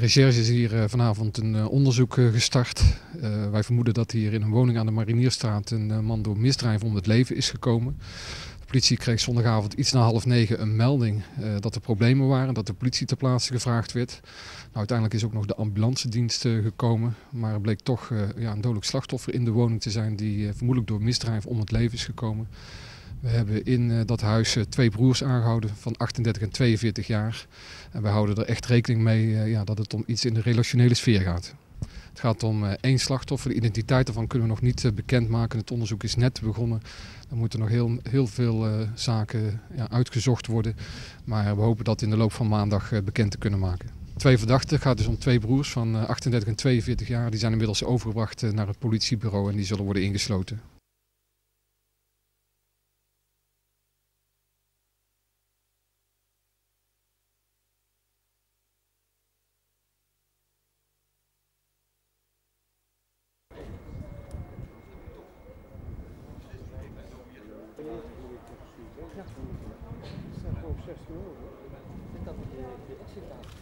recherche is hier vanavond een onderzoek gestart. Wij vermoeden dat hier in een woning aan de Marinierstraat een man door misdrijf om het leven is gekomen. De politie kreeg zondagavond iets na 20:30 een melding dat er problemen waren, dat de politie ter plaatse gevraagd werd. Nou, uiteindelijk is ook nog de ambulancedienst gekomen, maar er bleek toch een dodelijk slachtoffer in de woning te zijn die vermoedelijk door misdrijf om het leven is gekomen. We hebben in dat huis 2 broers aangehouden van 38 en 42 jaar. En wij houden er echt rekening mee dat het om iets in de relationele sfeer gaat. Het gaat om 1 slachtoffer. De identiteit daarvan kunnen we nog niet bekendmaken. Het onderzoek is net begonnen. Er moeten nog heel veel zaken uitgezocht worden. Maar we hopen dat in de loop van maandag bekend te kunnen maken. 2 verdachten. Het gaat dus om 2 broers van 38 en 42 jaar. Die zijn inmiddels overgebracht naar het politiebureau en die zullen worden ingesloten. Ja, dat staat gewoon €60. Ik dacht dat de exit